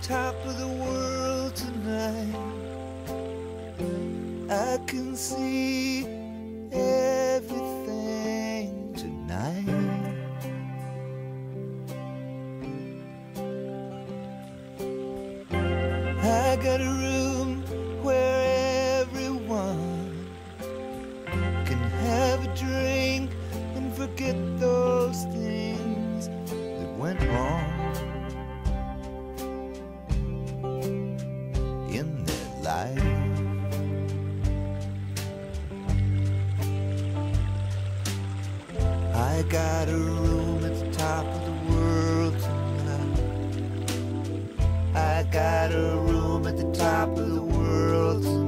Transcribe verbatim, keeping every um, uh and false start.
top of the world tonight. I can see everything tonight. I got a room where everyone can have a drink and forget those things that went wrong in their life. I got a room at the top of the world tonight. I got a room at the top of the world tonight.